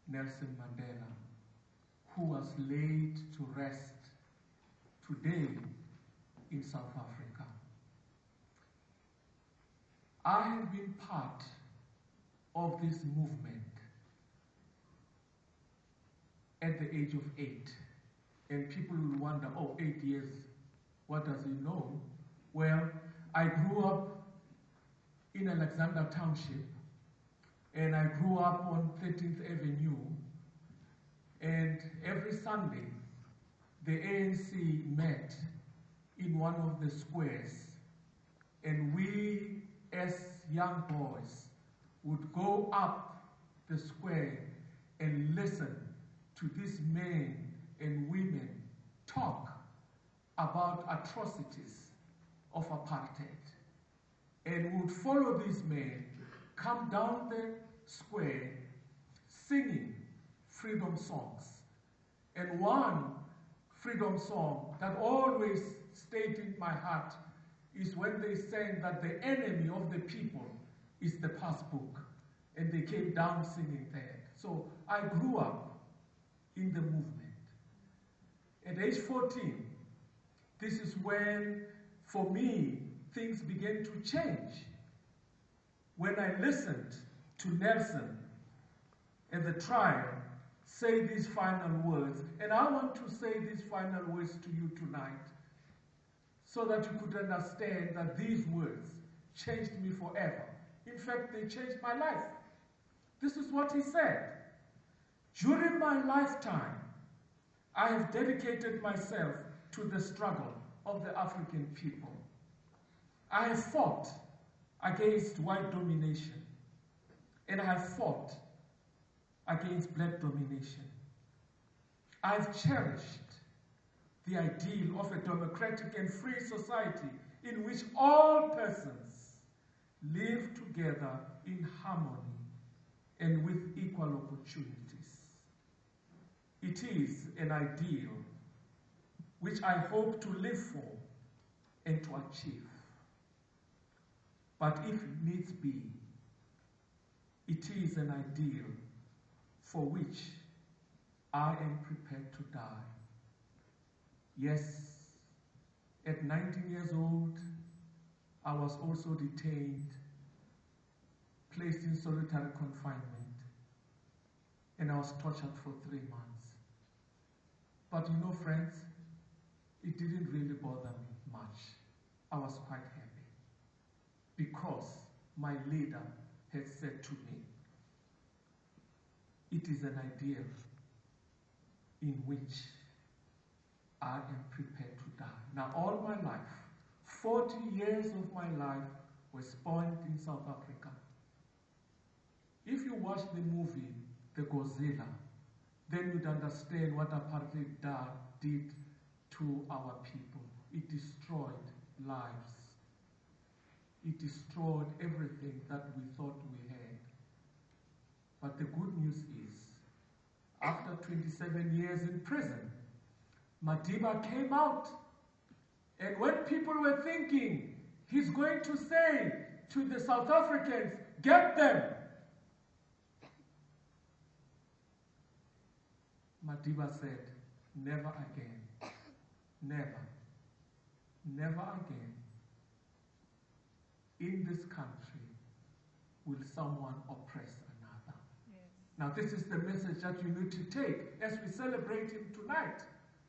Nelson Mandela, who was laid to rest today in South Africa. I have been part of this movement at the age of 8. And people will wonder, oh, 8 years, what does he know? Well, I grew up in Alexander Township, and I grew up on 13th Avenue, and every Sunday, the ANC met in one of the squares, and we, as young boys, would go up the square and listen to these men and women talk about atrocities of apartheid. And would follow these men, come down the square, singing freedom songs. And one freedom song that always stayed in my heart is when they sang that the enemy of the people is the passbook. And they came down singing that. So I grew up in the movement. At age 14, this is when, for me, things began to change. When I listened to Nelson at the trial say these final words, and I want to say these final words to you tonight so that you could understand that these words changed me forever. In fact, they changed my life. This is what he said. During my lifetime, I have dedicated myself to the struggle of the African people. I have fought against white domination, and I have fought against black domination. I've cherished the ideal of a democratic and free society in which all persons live together in harmony and with equal opportunities. It is an ideal which I hope to live for and to achieve. But if needs be, it is an ideal for which I am prepared to die. Yes, at 19 years old, I was also detained, placed in solitary confinement, and I was tortured for 3 months. But you know, friends, it didn't really bother me much. I was quite happy because my leader had said to me, it is an ideal in which I am prepared to die. Now, all my life, 40 years of my life were spent in South Africa. If you watch the movie, The Godzilla, then you'd understand what apartheid did to our people. It destroyed lives. It destroyed everything that we thought we had. But the good news is, after 27 years in prison, Madiba came out. And when people were thinking, he's going to say to the South Africans, get them, Madiba said, never again. Never. Never again. In this country will someone oppress another. Yes. Now this is the message that you need to take as we celebrate him tonight.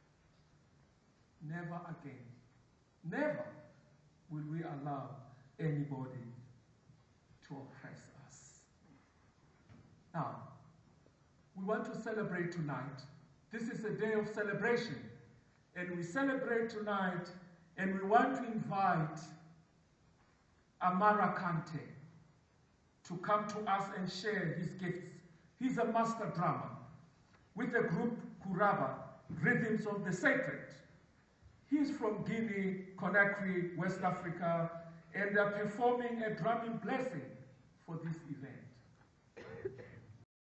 Never again. Never will we allow anybody to oppress us. Now, we want to celebrate tonight. This is a day of celebration. And we celebrate tonight, and we want to invite Amara Kante to come to us and share his gifts. He's a master drummer with the group Kuraba, Rhythms of the Sacred. He's from Guinea, Conakry, West Africa, and they're performing a drumming blessing for this event.